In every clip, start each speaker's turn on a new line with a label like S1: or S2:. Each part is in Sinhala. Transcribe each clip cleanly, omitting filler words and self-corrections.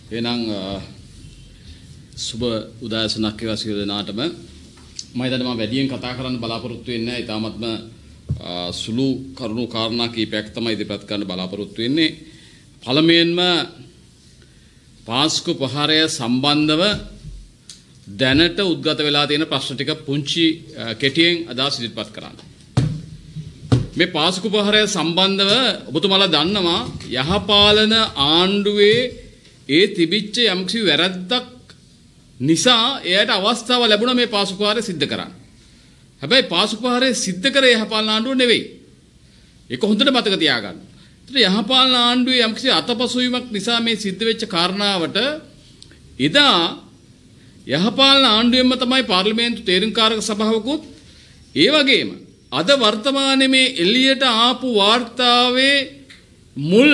S1: එහෙනම් සුබ උදෑසනක් වේවා සියලු දෙනාටම. මම හිතන්නේ මම වැඩියෙන් කතා කරන්න බලාපොරොත්තු වෙන්නේ නැහැ. ඊටාත්ම සුළු කරුණු කාරණා කීපයක් තමයි ඉදිරිපත් කරන්න බලාපොරොත්තු වෙන්නේ. පළමුවෙන්ම පාස්කු පහරය සම්බන්ධව දැනට උද්ගත වෙලා තියෙන ප්‍රශ්න ටික පුංචි කෙටියෙන් අදහස් ඉදිරිපත් කරන්න. මේ පාස්කු පහරය සම්බන්ධව ඔබතුමාලා දන්නවා යහපාලන ආණ්ඩුවේ ඒ තිබිච්ච යම්කිසි වැරද්දක් නිසා එයාට අවස්ථාව ලැබුණා මේ පාස්කු පහරය සිද්ධ කරන්න. හැබැයි පාස්කු පහරය සිද්ධ කරේ යහපාලන ආණ්ඩුව නෙවෙයි. ඒක හොඳට මතක තියාගන්න. ඒත් යහපාලන ආණ්ඩුවේ යම්කිසි අතපසුවීමක් නිසා මේ සිද්ධ වෙච්ච කාරණාවට එදා යහපාලන ආණ්ඩුවෙන්ම තමයි පාර්ලිමේන්තු තේරීම්කාරක සභාවකුත් ඒ වගේම අද වර්තමානයේ මේ එළියට ආපු වාර්තාවේ මුල්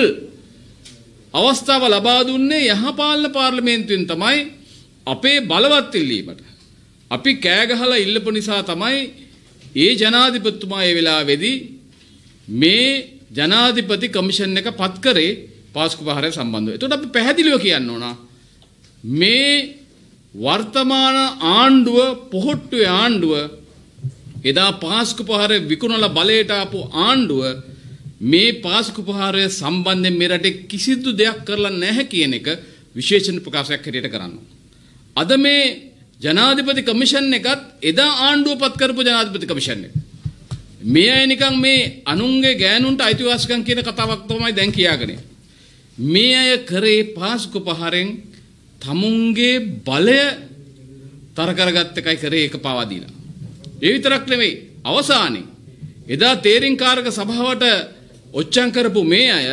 S1: අවස්ථාව ලබා දුන්නේ යහපාලන පාර්ලිමේන්තුවෙන් තමයි අපේ බලවත් ඉල්ලීමට. අපි කෑ ගහලා ඉල්ලපු නිසා තමයි ඒ ජනාධිපතිතුමා ඒ වෙලාවේදී මේ ජනාධිපති කමිෂන් එක පත් කරේ පාස්කු පහරය සම්බන්ධව. එතකොට අපි පැහැදිලිව කියන්න ඕන මේ වර්තමාන ආණ්ඩුව පොහොට්ටුවේ ආණ්ඩුව එදා පාස්කු පහරය විකුණලා බලයට ආපු ආණ්ඩුව මේ පාස්කු පහරය සම්බන්ධයෙන් මේ රටේ කිසිදු දෙයක් කරලා නැහැ කියන එක විශේෂණ ප්‍රකාශයක් හැටියට කරනවා. අද මේ ජනාධිපති කමිෂන් එකත් එදා ආණ්ඩුව පත් කරපු ජනාධිපති කමිෂන් එක. මේ අය නිකන් මේ අනුන්ගේ ගෑනුන්ට අයිතිවාසිකම් කියන කතාවක් තමයි දැන් කියාගෙන. මේ අය කරේ පාස්කු පහරෙන් තමුන්ගේ බලය තර කරගත්ත එකයි කරේ ඒක පාවා දීලා. ඒ විතරක් නෙවෙයි අවසානයේ එදා තේරීම්කාරක සභාවට ඔච්චම් කරපු මේ අය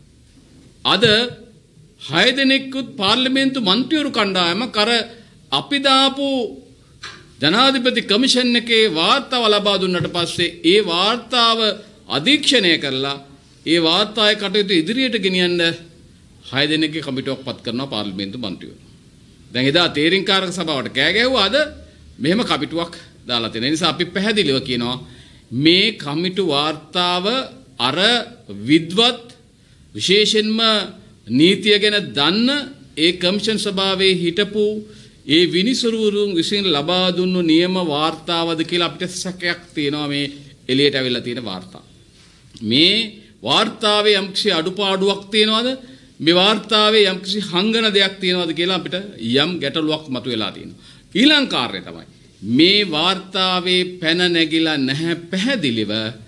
S1: අද 6 දෙනෙකුත් පාර්ලිමේන්තු මන්ත්‍රීවරු කණ්ඩායමක් අර අපි දාපු ජනාධිපති කමිෂන් එකේ වාර්තාව ලබා දුන්නට පස්සේ ඒ වාර්තාව අධීක්ෂණය කරලා ඒ වාර්තාවේ කටයුතු ඉදිරියට ගෙනියන්න 6 දෙනෙක්ගේ කමිටුවක් පත් කරනවා පාර්ලිමේන්තු මන්ත්‍රීවරු. දැන් එදා තේරීම්කාරක සභාවට කෑ ගැහුවා අද මෙහෙම කමිටුවක් දාලා තියෙන නිසා අපි පැහැදිලිව කියනවා මේ කමිටු වාර්තාව අර විද්වත් විශේෂයෙන්ම නීතිය ගැන දන්න ඒ කමිෂන් සභාවේ හිටපු ඒ විනිසුරුවරුන් විසින් ලබා දුන්නු නියම වාර්තාවද කියලා අපිට සැකයක් තියෙනවා මේ එළියට අවිල්ලා තියෙන වාර්තාව. මේ වාර්තාවේ යම්කිසි අඩුපාඩුවක් තියෙනවද? මේ වාර්තාවේ යම්කිසි හංගන දෙයක් තියෙනවද කියලා අපිට යම් ගැටලුවක් මතුවලා තියෙනවා. ඊළඟ කාර්යය තමයි මේ වාර්තාවේ පැන නැගිලා නැහැ පැහැදිලිව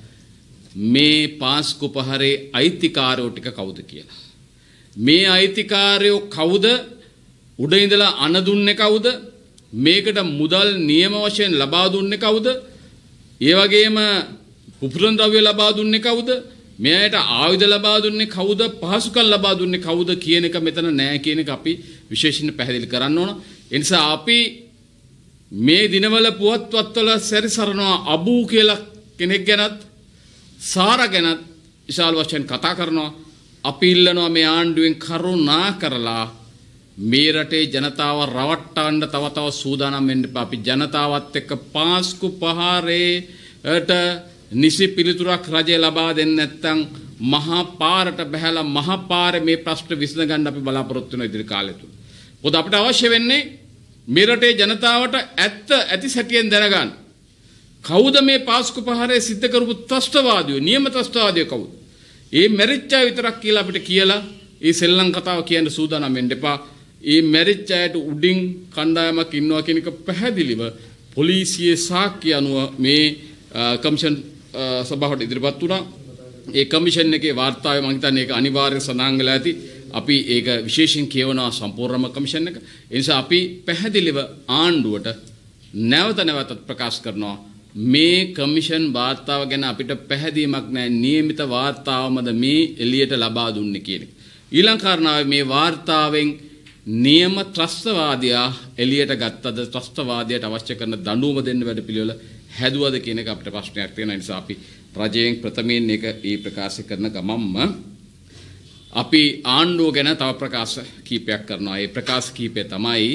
S1: මේ පාස්කු පහරේ අයිතිකාරයෝ ටික කවුද කියලා. මේ අයිතිකාරයෝ කවුද? උඩ ඉඳලා අණ දුන්නේ කවුද? මේකට මුදල් නියම වශයෙන් ලබා දුන්නේ කවුද? ඒ වගේම උපුරන් ද්‍රව්‍ය ලබා දුන්නේ කවුද? මේ අයට ආයුධ ලබා දුන්නේ කවුද? පහසුකම් ලබා දුන්නේ කවුද කියන එක මෙතන නෑ කියන එක අපි විශේෂයෙන් පැහැදිලි කරන්න ඕන. ඒ නිසා අපි මේ දිනවල පුවත්පත්වල සැරිසරනවා අබූ කියලා කෙනෙක් ගැනත් සාරා ගැනත් විශාල වශයෙන් කතා කරනවා. අපි ඉල්ලනවා මේ ආණ්ඩුවෙන් කරුණා කරලා මේ රටේ ජනතාව රවට්ටන්න තව සූදානම් වෙන්න එපා. අපි ජනතාවත් එක්ක පාස්කු පහරේට නිසි පිළිතුරක් රජය ලබා දෙන්නේ නැත්නම් මහා පාරට බහැලා මහා පාරේ මේ ප්‍රශ්න විසඳ ගන්න අපි බලාපොරොත්තු වෙන ඉදිරි කාලය තුල. මොකද අපිට අවශ්‍ය වෙන්නේ මේ රටේ ජනතාවට ඇති සැටියෙන් දැනගන්න. කවුද මේ පාස්කු පහරේ සිද්ධ කරපු ත්‍රස්තවාදියෝ? නියම ත්‍රස්තවාදියෝ කවුද? ඒ මැරිච්ච අය විතරක් කියලා අපිට කියලා ඒ සෙල්ලම් කතාව කියන්න සූදානම් වෙන්න එපා. ඒ මැරිච්ච අයට උඩින් කණ්ඩායමක් ඉන්නවා කියන එක පැහැදිලිව පොලිසියේ සාක්ෂි අනුව මේ කමිෂන් සභාවට ඉදිරිපත් වුණා. ඒ කමිෂන් එකේ වාර්තාවේ මම හිතන්නේ ඒක අනිවාර්ය සඳහන් වෙලා ඇති. අපි ඒක විශේෂයෙන් කියවනවා සම්පූර්ණම කමිෂන් එක. ඒ නිසා අපි පැහැදිලිව ආණ්ඩුවට නැවතත් ප්‍රකාශ කරනවා මේ කමිෂන් වාර්තාව ගැන අපිට පැහැදීමක් නැහැ. නියමිත වාර්තාවමද මේ එළියට ලබා දුන්නේ කියන එක. ඊළඟ කාරණාව මේ වාර්තාවෙන් නියම ත්‍රස්තවාදියා එළියට ගත්තද? ත්‍රස්තවාදියාට අවශ්‍ය කරන දඬුවම දෙන්න වැඩ පිළිවෙල හැදුවද කියන එක අපිට ප්‍රශ්නයක් තියෙන නිසා අපි රජයෙන් ප්‍රථමයෙන් ඒක ඒ ප්‍රකාශ කරන ගමම්ම අපි ආණ්ඩුව ගැන තව ප්‍රකාශ කීපයක් කරනවා. ඒ ප්‍රකාශ කීපය තමයි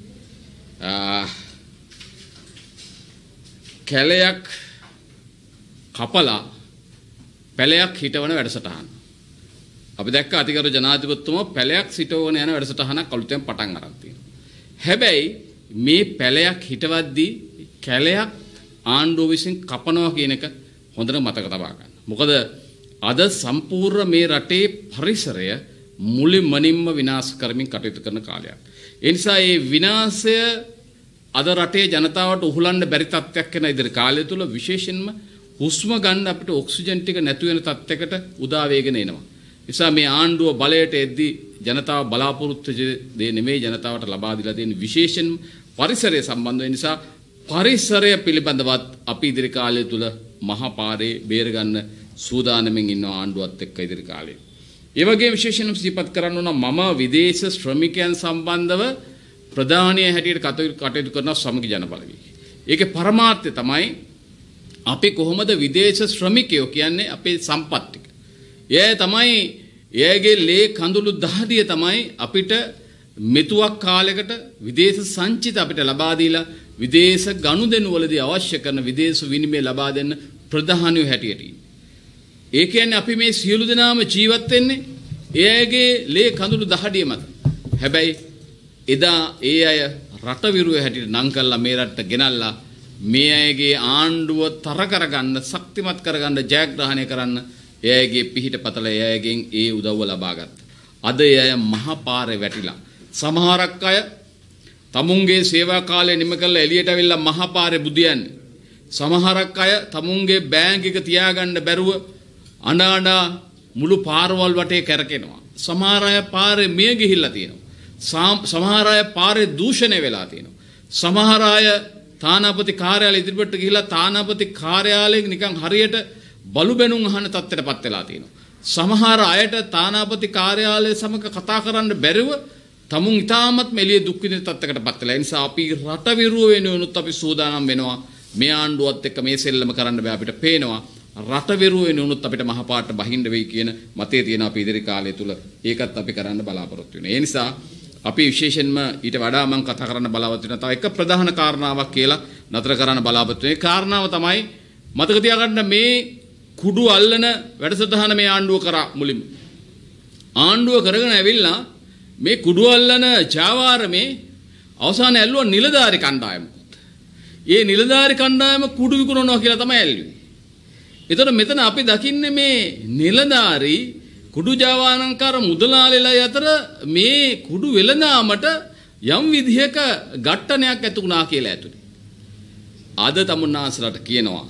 S1: කැලයක් කපලා පැලයක් හිටවන වැඩසටහන. අපි දැක්ක අතිගරු ජනාධිපතිතුමා පැලයක් සිටවගෙන යන වැඩසටහනක් අලුතෙන් පටන් අරන් තියෙනවා. හැබැයි මේ පැලයක් හිටවද්දී කැලයක් ආණ්ඩුව විසින් කපනවා කියන එක හොඳට මතක තබා ගන්න. මොකද අද සම්පූර්ණ මේ රටේ පරිසරය මුලින්ම විනාශ කරමින් කටයුතු කරන කාලයක්. ඒ නිසා මේ විනාශය අද රටේ ජනතාවට උහුලන්න බැරි තත්ත්වයක් වෙන ඉදිරි කාලය තුල විශේෂයෙන්ම හුස්ම ගන්න අපිට ඔක්සිජන් ටික නැතු වෙන තත්ත්වයකට උදා වේගෙන එනවා. නිසා මේ ආණ්ඩුව බලයට එද්දී ජනතාව බලාපොරොත්තු දෙ නෙමෙයි ජනතාවට ලබා දීලා තියෙන විශේෂයෙන් පරිසරය සම්බන්ධ වෙන නිසා පරිසරය පිළිබඳවත් අපි ඉදිරි කාලය තුල මහා පාරේ බේර ගන්න සූදානමින් ඉන්න ආණ්ඩුවත් එක්ක ඉදිරි කාලේ. ඒ වගේම විශේෂයෙන්ම සිහිපත් කරන්න ඕන මම විදේශ ශ්‍රමිකයන් සම්බන්ධව ප්‍රධානීය හැටියට කටයුතු කරන සමගි ජන බලවේගය. ඒකේ පරමාර්ථය තමයි අපි කොහොමද විදේශ ශ්‍රමිකයෝ කියන්නේ අපේ සම්පත් ටික. ඒ තමයි එයාගේ ලේ කඳුළු දහදිය තමයි අපිට මෙතුවක් කාලයකට විදේශ සංචිත අපිට ලබා දීලා විදේශ ගනුදෙනු වලදී අවශ්‍ය කරන විදේශ විනිමය ලබා දෙන්න ප්‍රධානීය හැටියට. ඒ කියන්නේ අපි මේ සියලු දෙනාම ජීවත් වෙන්නේ එයාගේ ලේ කඳුළු දහඩිය මත. හැබැයි එදා ඒ අය රට විරුව හැටියට නම් කළා මේ රටට ගෙනල්ලා මේ අයගේ ආණ්ඩුව තර කරගන්න ශක්තිමත් කරගන්න ජයග්‍රහණය කරන්න එයාගේ පිහිට පතල එයාගෙන් ඒ උදව්ව ලබා ගත්තා. අද එය මහා පාරේ වැටිලා. සමහරක් අය තමුන්ගේ සේවා කාලය නිම කරලා එළියට අවිල්ලා මහා පාරේ බුදියන්නේ. සමහරක් අය තමුන්ගේ බෑග් එක තියාගන්න බැරුව අඬා මුළු පාරවල් වටේ කැරකෙනවා. සමහර අය පාරේ මිය ගිහිල්ලා තියෙනවා. සමහර අය පාරේ දූෂණය වෙලා තියෙනවා. සමහර අය තානාපති කාර්යාලය ඉදිරියට ගිහිල්ලා තානාපති කාර්යාලයෙන් නිකන් හරියට බලු බැනුම් අහන තත්ත්වයටපත් වෙලා තියෙනවා. සමහර අයට තානාපති කාර්යාලය සමග කතා කරන්න බැරිව තමුන් ඉතාමත්ම එළිය දුක් විඳින තත්ත්වයකටපත් වෙලා. ඒ නිසා අපි රට විරුව වෙනුවනුත් අපි සූදානම් වෙනවා. මේ ආණ්ඩුවත් එක්ක මේ සෙල්ලම කරන්න බෑ අපිට පේනවා. රට විරුව වෙනුවනුත් අපිට මහපාට බහින්න වෙයි කියන මතය තියෙන අපි ඉදිරි කාලය තුල ඒකත් අපි කරන්න බලාපොරොත්තු වෙනවා. ඒ නිසා අපි විශේෂයෙන්ම ඊට වඩා මම කතා කරන්න බලාපොරොත්තු වෙන තව එක ප්‍රධාන කාරණාවක් කියලා නතර කරන්න බලාපොරොත්තු වෙන. ඒ කාරණාව තමයි මතක තියාගන්න මේ කුඩු අල්ලන වැඩසටහන මේ ආණ්ඩුව කරා මුලින්ම. ආණ්ඩුව කරගෙන ඇවිල්ලා මේ කුඩු අල්ලන ජාවාරමේ අවසාන ඇල්ලුවා නිලධාරි කණ්ඩායමකුත්. ඒ නිලධාරි කණ්ඩායම කුඩු විකුණනවා කියලා තමයි ඇල්ලුවේ. එතකොට මෙතන අපි දකින්නේ මේ නිලධාරි කුඩු ජාවාරම්කාර මුදලාලිලා අතර මේ කුඩු වෙළඳාමට යම් විදිහක ඝට්ටනයක් ඇති වුණා කියලා ඇතුලේ. අද තමුන්නාසලට කියනවා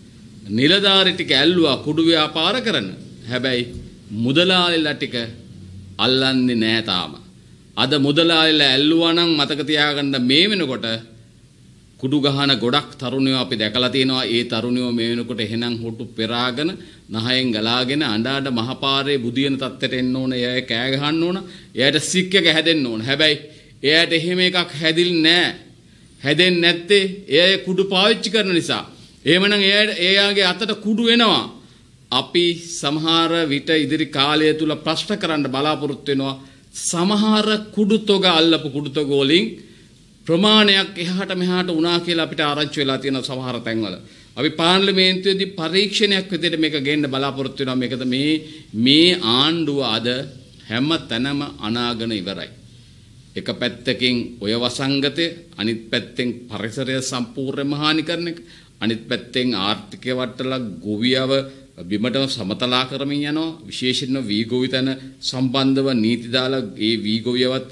S1: නිලධාරි ටික ඇල්ලුවා කුඩු ව්‍යාපාර කරන. හැබැයි මුදලාලිලා ටික අල්ලන්නේ නැහැ තාම. අද මුදලාලිලා ඇල්ලුවා නම් මතක තියාගන්න මේ වෙනකොට කුඩු ගහන ගොඩක් තරුණයෝ අපි දැකලා තියෙනවා. ඒ තරුණයෝ මේ වෙනකොට එහෙනම් හොටු පෙරාගෙන නහයෙන් ගලාගෙන අඬාඩ මහපාරේ බුදියන තත්ත්වයට එන්න ඕන. එයා කෑ ගහන්න ඕන. එයාට සික් එක හැදෙන්න ඕන. හැබැයි එයාට එහෙම එකක් හැදින්නේ නැහැ. හැදෙන්නේ නැත්තේ එයා කුඩු පාවිච්චි කරන නිසා. එහෙමනම් එයාගේ අතට කුඩු එනවා. අපි සමහර විට ඉදිරි කාලය තුල ප්‍රශ්න කරන්න බලාපොරොත්තු වෙනවා. සමහර කුඩු තොග අල්ලපු කුඩු තොග වලින් ප්‍රමාණයක් එහාට මෙහාට වුණා කියලා අපිට ආරංචි වෙලා තියෙන සමහර තැන්වල. අපි පාර්ලිමේන්තුවේදී පරීක්ෂණයක් විදිහට මේක ගේන්න බලාපොරොත්තු වෙනවා. මේකද මේ ආණ්ඩුව අද හැම තැනම අනාගන ඉවරයි. එක පැත්තකින් ඔය වසංගතය, අනිත් පැත්තෙන් පරිසරය සම්පූර්ණයෙන්ම හානි කරන එක, අනිත් පැත්තෙන් ආර්ථිකය වටලා ගොවියව බිමටම සමතලා කරමින් යනවා. විශේෂයෙන්ම වී ගොවිතැන සම්බන්ධව නීති දාලා ඒ වී ගොවියවත්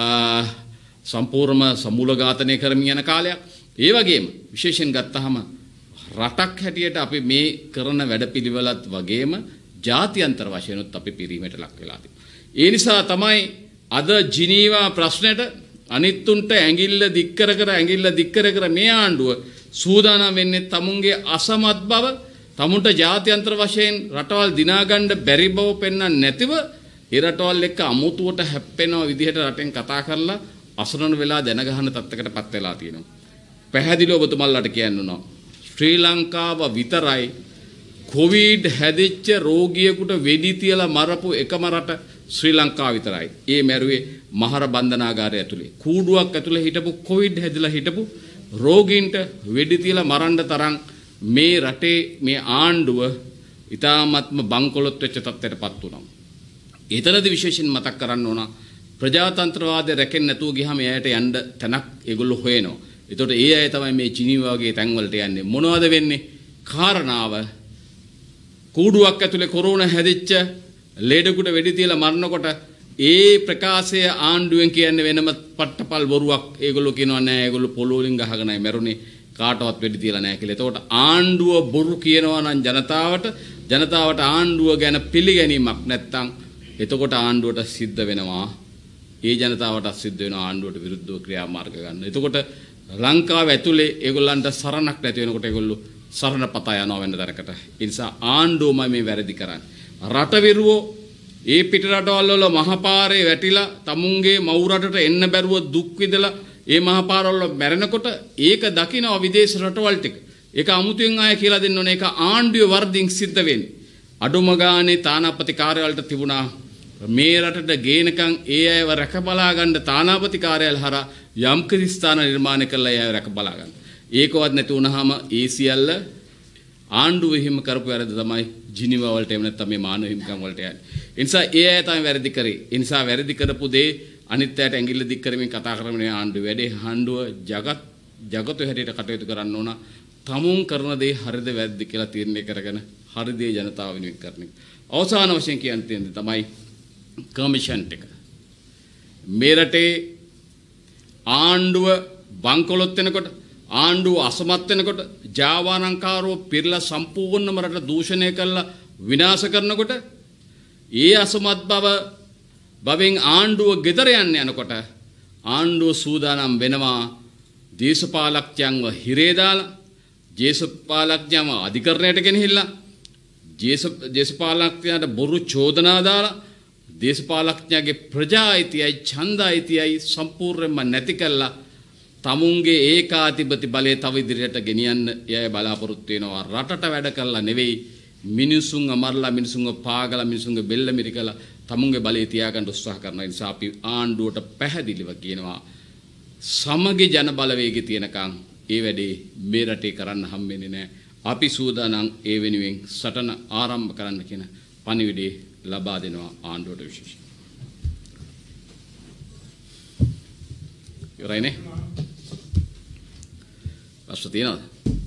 S1: සම්පූර්ණම සමූල ඝාතනය කරමින් යන කාලයක්. ඒ වගේම විශේෂයෙන් ගත්තාම රටක් හැටියට අපි මේ කරන වැඩපිළිවෙලත් වගේම ජාත්‍යන්තර වශයෙන්ුත් අපි පිරීමට ලක් වෙලා තියෙනවා. ඒ නිසා තමයි අද ජිනීවා ප්‍රශ්නෙට අනිත්තුන්ට ඇඟිල්ල දික් කර මේ ආණ්ඩුව සූදානම් වෙන්නේ තමුන්ගේ අසමත් බව, තමුන්ට ජාත්‍යන්තර වශයෙන් රටවල් දිනා ගන්න බැරි බව පෙන්වන්න නැතිව ඒ රටවල් එක්ක අමුතුවට හැප්පෙන විදිහට රටෙන් කතා කරලා අසරණ වෙලා දැන ගන්න තත්ත්වයකටපත් වෙලා තියෙනවා. පැහැදිලිව ඔබතුමල්ලාට කියන්න ඕන ශ්‍රී ලංකාව විතරයි කොවිඩ් හැදිච්ච රෝගියෙකුට වෙඩි තියලා මරපු එකම රට ශ්‍රී ලංකාව විතරයි. ඒ මැරුවේ මහර බන්ධනාගාරය ඇතුලේ. කූඩුවක් ඇතුලේ හිටපු කොවිඩ් හැදිලා හිටපු රෝගීන්ට වෙඩි තියලා මරන්න තරම් මේ රටේ මේ ආණ්ඩුව ඉතාමත්ම බංකොලොත් වෙච්ච තත්ත්වයටපත් වුණා. එතනදී විශේෂයෙන් මතක් කරන්න ඕන ප්‍රජාතන්ත්‍රවාදය රැකෙන්නේ නැතුව ගියාම එයාට යන්න තැනක් ඒගොල්ලෝ හොයනවා. ඒතකොට ඒ අය තමයි මේ ජිනීවා වගේ තැන්වලට යන්නේ. මොනවද වෙන්නේ? කාරණාව කූඩුවක් ඇතුලේ කොරෝනා හැදිච්ච ලේඩකුට වෙඩි තියලා මරනකොට ඒ ප්‍රකාශය ආණ්ඩුවෙන් කියන්නේ වෙනම පට්ටපල් බොරුවක්. ඒගොල්ලෝ කියනවා නෑ ඒගොල්ලෝ පොළොවෙන් ගහගෙනයි මැරුණේ. කාටවත් වෙඩි තියලා නෑ කියලා. එතකොට ආණ්ඩුව බොරු කියනවා නම් ජනතාවට ආණ්ඩුව ගැන පිළිගැනීමක් නැත්තම් එතකොට ආණ්ඩුවට සිද්ධ වෙනවා. ඒ ජනතාවට සිද්ධ වෙනවා ආණ්ඩුවට විරුද්ධව ක්‍රියාමාර්ග ගන්න. එතකොට ලංකාව ඇතුලේ ඒගොල්ලන්ට සරණක් නැති වෙනකොට ඒගොල්ලෝ සරණ පතා යනවා වෙන දරකට. ඒ නිසා ආණ්ඩුවමයි මේ වැරදි කරන්නේ. රට විරුවෝ ඒ පිට රටවල් වල මහපාරේ වැටිලා තමුන්ගේ මව් රටට එන්න බැරුව දුක් විඳලා ඒ මහපාරවල මැරෙනකොට ඒක දකිනවා විදේශ රටවල් ටික. ඒක අමුතුවෙන් ආය කියලා දෙන්න ඕනේ. ඒක ආණ්ඩුවේ වර්ධින් සිද්ධ වෙන්නේ. අඩුම ගානේ තානාපති කාර්යාලයට තිබුණා මේ රටට ගේනකම් ඒ අයව රැක බලා ගන්න තානාපති කාර්යාල හරහා යම් කිසි ස්ථාන නිර්මාණය කරලා ඒ අයව රැක බලා ගන්න. ඒකවත් නැති වුණාම ඒ සියල්ල ආණ්ඩුව හිම කරපු වැරද්ද තමයි ජිනීවා වලට එහෙම නැත්නම් මේ මානව හිමිකම් වලට යන්නේ. ඒ නිසා ඒ අය තමයි වැරදි කරේ. ඒ නිසා වැරදි කරපු දේ අනිත් අයට ඇඟිල්ල දික් කරමින් කතා කරමින් ආණ්ඩුව වැඩේ ආණ්ඩුව ජගතු හැටියට කටයුතු කරන්න ඕන. තමුන් කරන දේ හරිද වැරදිද කියලා තීරණය කරගෙන හරි දේ ජනතාව වෙනුවෙන් කරන එක. අවසාන වශයෙන් කියන්න තියෙන්නේ තමයි කමිෂන් එක. මේ රටේ ආණ්ඩුව බංකොලොත් වෙනකොට ආණ්ඩුව අසමත් වෙනකොට ජාවාරංකාරෝ පිරලා සම්පූර්ණම රට දූෂණය කරලා විනාශ කරනකොට ඒ අසමත් බවෙන් ආණ්ඩුව ගෙදර යනකොට ආණ්ඩුව සූදානම් වෙනවා දේශපාලකයන්ව හිරේ දාලා දේශපාලකයන්ව අධිකරණයට ගෙනහිල්ලා දේශපාලකයන්ට බොරු චෝදනා දාලා දේශපාලකයන්ගේ ප්‍රජා අයිතියයි ඡන්ද අයිතියයි සම්පූර්ණයෙන්ම නැති කළා තමුන්ගේ ඒකාධිපති බලය තව ඉදිරියට ගෙනියන්න එය බලාපොරොත්තු වෙනවා. රටට වැඩ කළා නෙවෙයි මිනිසුන් අමරලා මිනිසුන්ව පාගලා මිනිසුන්ගේ බෙල්ල මිරිකලා තමුන්ගේ බලය තියාගන්න උත්සාහ කරන නිසා අපි ආණ්ඩුවට පැහැදිලිව කියනවා සමගි ජන බලවේගය තියෙනකන් ඒ වැඩේ මේ රටේ කරන්න හම්බෙන්නේ නැහැ. අපි සූදානම් ඒ වෙනුවෙන් සටන ආරම්භ කරන්න කියන පණිවිඩය ලබා දෙනවා ආණ්ඩුවට විශේෂයෙන්. ඉවරයිනේ? ප්‍රශ්න තියෙනවද?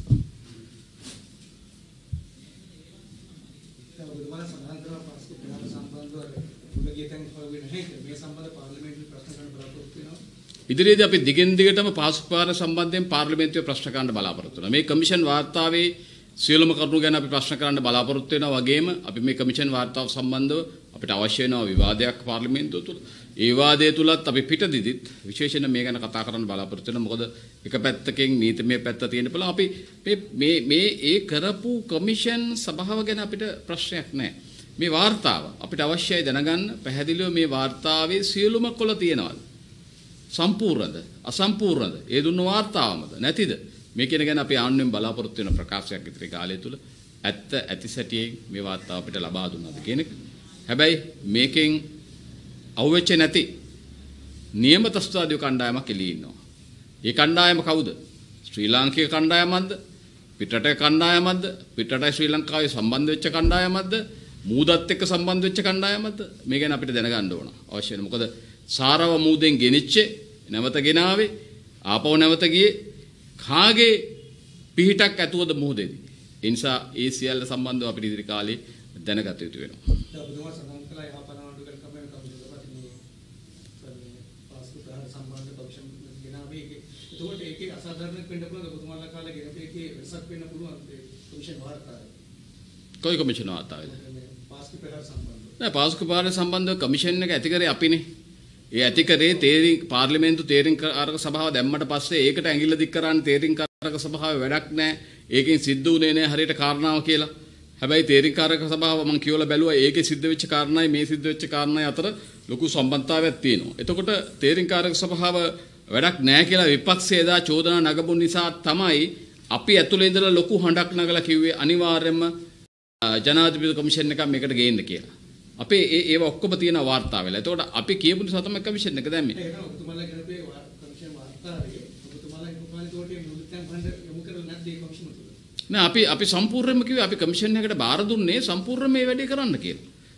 S1: ඉදිරියේදී අපි දිගින් දිගටම පාසුපාර සම්බන්ධයෙන් පාර්ලිමේන්තුවේ ප්‍රශ්න කරන්න බලාපොරොත්තු වෙනවා. මේ කමිෂන් වාර්තාවේ සියලුම කරුණු ගැන අපි ප්‍රශ්න කරන්න බලාපොරොත්තු වෙනවා වගේම අපි මේ කමිෂන් වාර්තාව සම්බන්ධව අපිට අවශ්‍ය වෙනවා විවාදයක් පාර්ලිමේන්තුව තුළ. ඒ වාදය තුලත් අපි පිටදිදිත් විශේෂයෙන් මේ ගැන කතා කරන්න බලාපොරොත්තු වෙනවා. මොකද එක පැත්තකින් නීතිමය පැත්ත තියෙන පුළුවන්. අපි මේ ඒ කරපු කමිෂන් සභාව ගැන අපිට ප්‍රශ්නයක් නැහැ. මේ වාර්තාව අපිට අවශ්‍යයි දැනගන්න පැහැදිලිව මේ වාර්තාවේ සියලුම කොළ තියෙනවද? සම්පූර්ණද? අසම්පූර්ණද? ඒ දුන්න වාර්තාවමද? නැතිද? මේ කියන ගැන අපි ආන්නෙන් බලාපොරොත්තු වෙන ප්‍රකාශයක් ඉදිරි කාලය තුල ඇත්ත ඇති සැටියෙන් මේ වාර්තාව අපිට ලබා දුන්නාද කියන එක. හැබැයි මේකෙන් අවුෙච්ච නැති නියම ත්‍ස්වාදී කණ්ඩායමක් එළියේ ඉන්නවා. ඒ කණ්ඩායම කවුද? ශ්‍රී ලාංකික කණ්ඩායමක්ද? පිටරට කණ්ඩායමක්ද? පිටරට ශ්‍රී ලංකාවේ සම්බන්ධ වෙච්ච කණ්ඩායමක්ද? මූදත් එක්ක සම්බන්ධ වෙච්ච කණ්ඩායමක්ද? මේ ගැන අපිට දැනගන්න ඕන. අවශ්‍ය වෙන. මොකද සාරව මූදෙන් ගෙනිච්චේ නැවත ගෙනාවේ ආපහු නැවත ගියේ කාගේ පිහිටක් ඇතුවද මුහුදේදී. ඒ නිසා ඒ සියල්ල සම්බන්ධව අපිට ඉදිරි කාලේ දැනගත යුතු වෙනවා. කොයි කමිෂන් වාර්තාවේද? නෑ පාස්කු පාර සම්බන්ධව කමිෂන් එක ඇති කරේ අපිනේ. ඒ ඇති කරේ පාර්ලිමේන්තු තීරණ කාරක සභාව දැම්මට පස්සේ ඒකට ඇඟිල්ල දික් කරන්න තීරණ කාරක සභාවේ වැඩක් නැහැ. ඒකෙන් සිද්ධ වුණේ නැහැ හරියට කාරණාව කියලා. හැබැයි තීරණ කාරක සභාව මම කියවලා බැලුවා ඒකේ සිද්ධ වෙච්ච කාරණායි මේ සිද්ධ වෙච්ච කාරණායි අතර ලොකු සම්බන්ධතාවයක් තියෙනවා. එතකොට තීරණ කාරක සභාව වැඩක් නැහැ කියලා විපක්ෂය එදා චෝදනා නගපු නිසා තමයි අපි ඇතුළේ ඉඳලා ලොකු හඬක් නගලා කිව්වේ අනිවාර්යයෙන්ම ජනාධිපති කොමිෂන් එකක් මේකට ගේන්න කියලා. අපේ ඒව ඔක්කොම තියෙන වාර්තා වෙලා. එතකොට අපි කියපු නිසා තමයි කමිෂන් එක දැම්මේ. ඒක නෝ ඔබතුමාලා කරපේ කමිෂන් වාර්තාවේ ඔබතුමාලා තෝටේ මුලිකයන් ෆන්ඩ් යොමු කරලා නැද්ද ඒ කමිෂන් තුල? නෑ අපි සම්පූර්ණයෙන්ම කිව්වේ අපි කමිෂන් එකකට බාර දුන්නේ සම්පූර්ණ මේ වැඩේ කරන්න කියලා.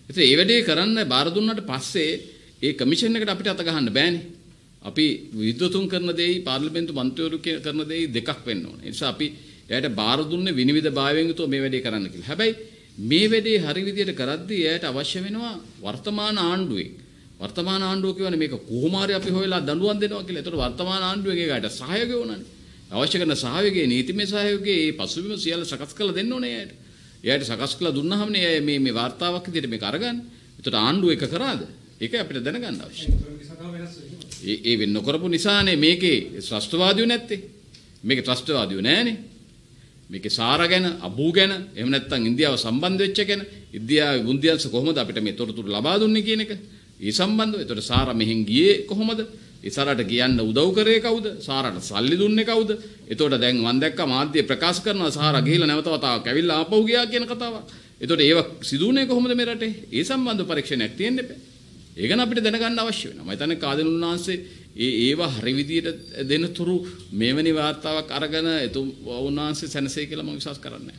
S1: ඉතින් ඒ වැඩේ කරන්න බාර දුන්නාට පස්සේ ඒ කමිෂන් එකට අපිට අත ගහන්න බෑනේ. අපි විද්වතුන් කරන දෙයි පාර්ලිමේන්තු මන්ත්‍රීවරු කරන දෙයි දෙකක් වෙන්න ඕනේ. ඒ නිසා අපි එයාට බාර දුන්නේ විනිවිද භාවයෙන් යුතුව මේ වැඩේ කරන්න කියලා. හැබැයි මේ වැඩේ හරි විදියට කරද්දී එයාට අවශ්‍ය වෙනවා වර්තමාන ආණ්ඩුවේ. වර්තමාන ආණ්ඩුව කියන්නේ මේක කොහොම හරි අපි හොයලා දඬුවම් දෙනවා කියලා. ඒතකොට වර්තමාන ආණ්ඩුවෙන් ඒකට සහයෝගය ඕනනේ. අවශ්‍ය කරන සහයෝගයේ නීතිමය සහයෝගයේ මේ පසුබිම සියල්ල සකස් කරලා දෙන්න ඕනේ එයාට. එයාට සකස් කරලා දුන්නාමනේ මේ වාර්තාවක් විදියට මේක අරගන්න. ඒතකොට ආණ්ඩුව එක කරාද? ඒක අපිට දැනගන්න අවශ්‍යයි. ඒ වෙන්න නොකරපු නිසානේ මේකේ ත්‍රස්තවාදියෝ නැත්තේ. මේකේ ත්‍රස්තවාදියෝ නැහනේ. මේකේ සාර ගැන, අබූ ගැන, එහෙම නැත්නම් ඉන්දියාව සම්බන්ධ වෙච්ච ගැන, ඉන්දියාවේ බුන්දියන්ස කොහොමද අපිට මේ තොරතුරු ලබා දුන්නේ කියන එක. ඒ සම්බන්ධව. ඒතකොට සාර මෙහෙන් ගියේ කොහොමද? ඒ සාරට කියන්න උදව් කරේ කවුද? සාරට සල්ලි දුන්නේ කවුද? ඒතකොට දැන් මම දැක්කා මාධ්‍ය ප්‍රකාශ කරනවා සාර ගිහිල්ලා නැවත වතාවක් ඇවිල්ලා ආපහු ගියා කියන කතාවක්. ඒතකොට ඒව සිදුුනේ කොහොමද මේ රටේ? ඒ සම්බන්ධ පරීක්ෂණයක් තියෙන්න එපා. ඒක නම් අපිට දැනගන්න අවශ්‍ය වෙනවා. මම හිතන්නේ කාදින උන්වහන්සේ ඒවා හරි විදියට දෙන තුරු මෙවැනි වාර්තාවක් අරගෙන උන්වහන්සේ සැනසෙයි කියලා මම විශ්වාස කරන්නේ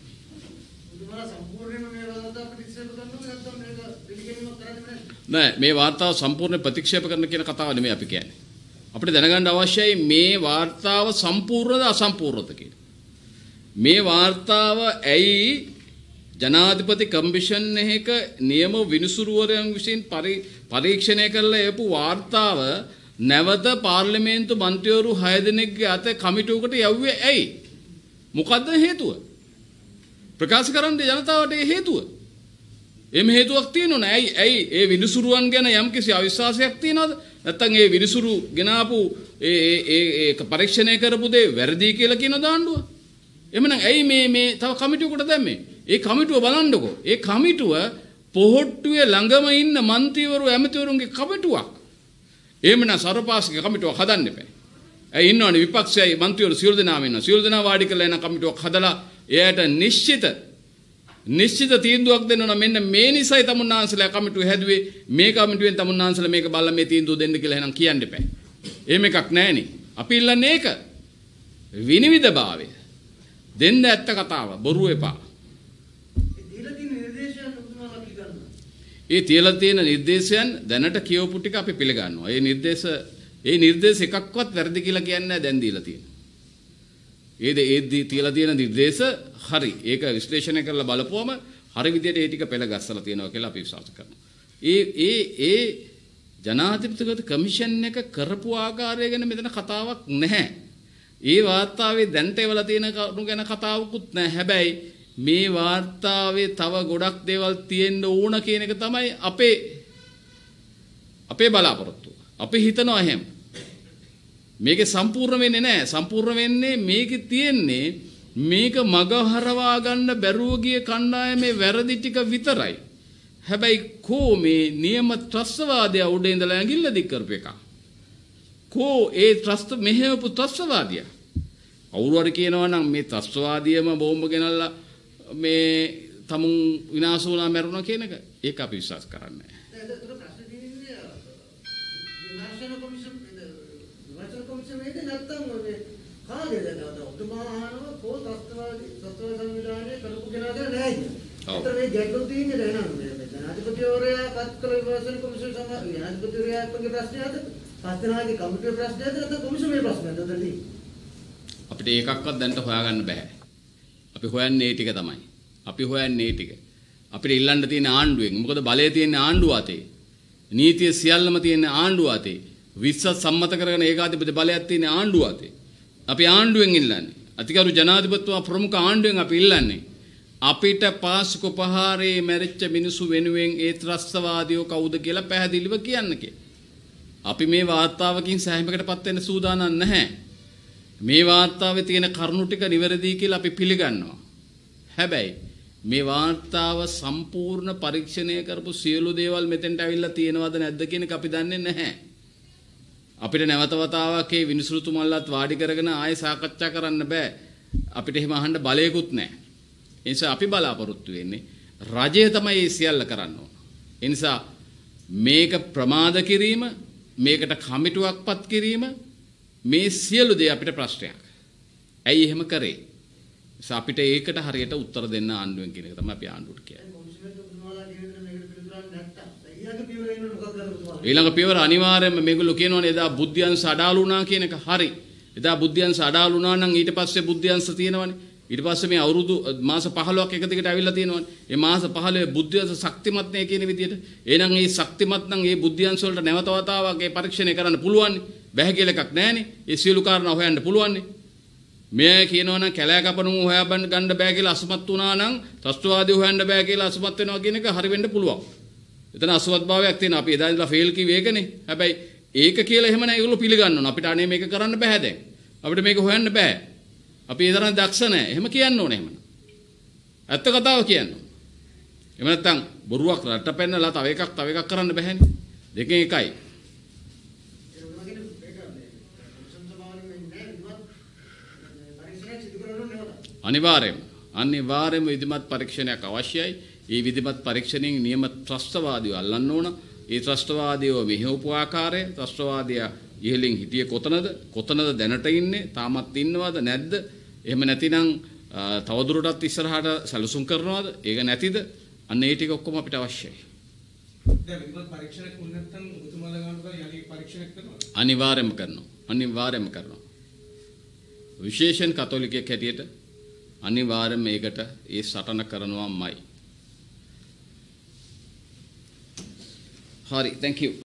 S1: නැහැ. මේ වාර්තාව සම්පූර්ණ ප්‍රතික්ෂේප කරන කියන කතාව නෙමෙයි අපි කියන්නේ. අපිට දැනගන්න අවශ්‍යයි මේ වාර්තාව සම්පූර්ණද අසම්පූර්ණද කියලා. මේ වාර්තාව ඇයි ජනාධිපති කමිෂන් එකක නියම විනිසුරුවරයන් විසින් පරීක්ෂණය කරලා එපු වාර්තාව නැවත පාර්ලිමේන්තු මන්ත්‍රීවරු 6 දෙනෙක්ගේ අත කමිටුවකට යවුවේ ඇයි? මොකද්ද හේතුව? ප්‍රකාශ කරන්න ජනතාවට ඒ හේතුව. එමෙ හේතුවක් තියෙනවනේ. ඇයි ඒ විනිසුරුවන් ගැන යම්කිසි අවිශ්වාසයක් තියෙනවද? නැත්නම් ඒ විනිසුරු ගෙනාපු ඒ පරීක්ෂණය කරපු දේ වැරදි කියලා කියන දාණ්ඩුව? එමනම් ඇයි මේ තව කමිටුවකට දැම්මේ? ඒ කමිටුව බලන්නකෝ. ඒ කමිටුව පොහොට්ටුවේ ළඟම ඉන්න മന്ത്രിවරු ඇමතිවරුන්ගේ කමිටුවක්. එහෙමනම් සර්වපාක්ෂික කමිටුවක් හදන්න එපා. ඇයි ඉන්නවනේ විපක්ෂයයි മന്ത്രിවරු සියලු දෙනාම ඉන්නවා. සියලු දෙනා වාඩි කරලා එන කමිටුවක් හදලා එයාට නිශ්චිත තීන්දුවක් දෙන්න ඕන. මෙන්න මේ නිසයි තමුන්නාන්සලා කමිටුව හැදුවේ. මේ කමිටුවෙන් තමුන්නාන්සලා මේක බලලා මේ තීන්දුව දෙන්න කියලා එහෙනම් කියන්න එපා. එහෙම එකක් නැහැනේ. අපි ඉල්ලන්නේ ඒක. විනිවිදභාවය. දෙන්න ඇත්ත කතාව. බොරු එපා. ඒ තියලා තියෙන නිර්දේශයන් දැනට කියවපු ටික අපි පිළිගන්නවා. ඒ නිර්දේශ එකක්වත් වැරදි කියලා කියන්නේ නැහැ දැන් දීලා තියෙන. ඒ තියලා තියෙන නිර්දේශ හරි. ඒක විශ්ලේෂණය කරලා බලපුවම හරි විදියට ඒ ටික පෙළගස්සලා තියෙනවා කියලා අපි විශ්වාස කරනවා. ඒ ජනාධිපතිගත කමිෂන් එක කරපු ආකාරය ගැන මෙතන කතාවක් නැහැ. ඒ වාර්තාවේ දැන්ට එවලා තියෙන කරුණු ගැන කතාවකුත් නැහැ. හැබැයි මේ වාර්තාවේ තව ගොඩක් දේවල් තියෙන්න ඕන කියන එක තමයි අපේ බලාපොරොත්තුව. අපි හිතනවා එහෙම. මේකේ සම්පූර්ණ වෙන්නේ නැහැ. සම්පූර්ණ වෙන්නේ මේකේ තියෙන්නේ මේක මගහරවා ගන්න බැරුව ගිය කණ්ඩායමේ වැරදි ටික විතරයි. හැබැයි කෝ මේ නියම ත්‍රස්තවාදය උඩ ඉඳලා ඇඟිල්ල දික් කරපු එක. කෝ ඒ මෙහෙවපු ත්‍රස්තවාදියා. කවුරු හරි කියනවා නම් මේ ත්‍රස්තවාදියම බෝම්බ ගෙනල්ලා මේ තමුන් විනාශ වුණා මැරුණා කියන එක ඒක අපි විශ්වාස කරන්නේ අපිට ඒකක්වත් දැන්ට හොයාගන්න බෑ. අපි හොයන්නේ ඒ ටික තමයි. අපි හොයන්නේ ඒ ටික. අපිට ඉල්ලන්න තියෙන ආණ්ඩුවෙන්. මොකද බලය තියෙන ආණ්ඩුව අතේ. නීතිය සියල්ලම තියෙන ආණ්ඩුව අතේ. විශ්වාස සම්මත කරගෙන ඒකාධිපති බලයක් තියෙන ආණ්ඩුව අතේ. අපි ආණ්ඩුවෙන් ඉල්ලන්නේ. අතිගරු ජනාධිපතිතුමා ප්‍රමුඛ ආණ්ඩුවෙන් අපි ඉල්ලන්නේ. අපිට පාස්කු පහාරේ මැරිච්ච මිනිසු වෙනුවෙන් ඒ ත්‍රස්තවාදියෝ කවුද කියලා පැහැදිලිව කියන්න කියලා. අපි මේ වාර්තාවකින් සෑහීමකටපත් වෙන්න සූදානම් නැහැ. මේ වාර්තාවේ තියෙන කරුණු ටික නිවැරදි කියලා අපි පිළිගන්නවා. හැබැයි මේ වාර්තාව සම්පූර්ණ පරීක්ෂණය කරපු සියලු දේවල් මෙතෙන්ට අවිල්ලා තියෙනවද නැද්ද කියන එක අපි දන්නේ නැහැ. අපිට නැවත වතාවක් මේ විනිසුරුතුමන්ලත් වාඩි කරගෙන ආයෙ සාකච්ඡා කරන්න බෑ. අපිට එහෙම අහන්න බලයකුත් නැහැ. ඒ නිසා අපි බලාපොරොත්තු වෙන්නේ රජය තමයි මේ සියල්ල කරන්න ඕන. ඒ නිසා මේක ප්‍රමාද කිරීම, මේකට කමිටුවක්පත් කිරීම මේ සියලු දේ අපිට ප්‍රශ්නයක්. ඇයි එහෙම කරේ? අපිට ඒකට හරියට උත්තර දෙන්න ආණ්ඩුවෙන් කියන එක තමයි අපි ආණ්ඩුවට කියන්නේ. ඊළඟ පියවර අනිවාර්යයෙන්ම මේගොල්ලෝ කියනවනේ එදා බුද්ධියංශ අඩාල වුණා කියන එක හරි. එදා බුද්ධියංශ අඩාල වුණා නම් ඊට පස්සේ බුද්ධියංශ තියෙනවනේ. ඊට පස්සේ මේ අවුරුදු මාස 15ක් එක දිගට ඇවිල්ලා තියෙනවනේ. මේ මාස 15 බුද්ධියංශ ශක්තිමත් නේ කියන විදිහට. එහෙනම් මේ ශක්තිමත් නම් මේ බුද්ධියංශ වලට නැවත වතාවක් ඒ පරීක්ෂණය කරන්න පුළුවන්. බැහැ කියලා එකක් නැහැනේ. ඒ සියලු කාරණා හොයන්න පුළුවන්. මේ කියනවනම් කැලෑ කපනුම හොයා ගන්න බෑ කියලා අසමත් වුණා නම් ත්‍රස්තවාදී හොයන්න බෑ කියලා අසමත් වෙනවා කියන එක හරි වෙන්න පුළුවන්. එතන අසමත් භාවයක් තියෙනවා. අපි එදා ඉඳලා ෆේල් කිව්වේ ඒකනේ. හැබැයි ඒක කියලා එහෙම නැහැ. ඒගොල්ලෝ පිළිගන්නවා. අපිට අනේ මේක කරන්න බෑ දැන්. අපිට මේක හොයන්න බෑ. අපි ඒ තරම් දක්ෂ නැහැ. එහෙම කියන්න ඕනේ එහෙම. ඇත්ත කතාව කියන්න. එහෙම නැත්නම් බොරුවක් රට පෙන්නලා තව එකක් කරන්න බෑනේ. දෙකෙන් එකයි. අනිවාර්යයෙන්ම විධිමත් පරීක්ෂණයක් අවශ්‍යයි. ඒ විධිමත් පරීක්ෂණයෙන් නියම ත්‍රස්තවාදීව අල්ලන්න ඕන. ඒ ත්‍රස්තවාදීව මෙහෙවපු ආකාරය, ත්‍රස්තවාදියා ඉහළින් හිටියේ කොතනද දැනට ඉන්නේ, තාමත් ඉන්නවද නැද්ද? එහෙම නැතිනම් තවදුරටත් ඉස්සරහට සැලසුම් කරනවද? ඒක නැතිද? අන්න ඒ ටික ඔක්කොම අපිට අවශ්‍යයි.
S2: දැන් විධිමත් පරීක්ෂණයක් වුණ නැත්නම් ඔබතුමාලා ගන්නවා යලි පරීක්ෂණයක් කරනවද?
S1: අනිවාර්යයෙන්ම කරනවා. විශේෂයෙන් කතෝලිකයෙක් හැටියට අනිවාර්යයෙන්ම මේකට ඒ සටන කරනවාමයි. හරි, thank you.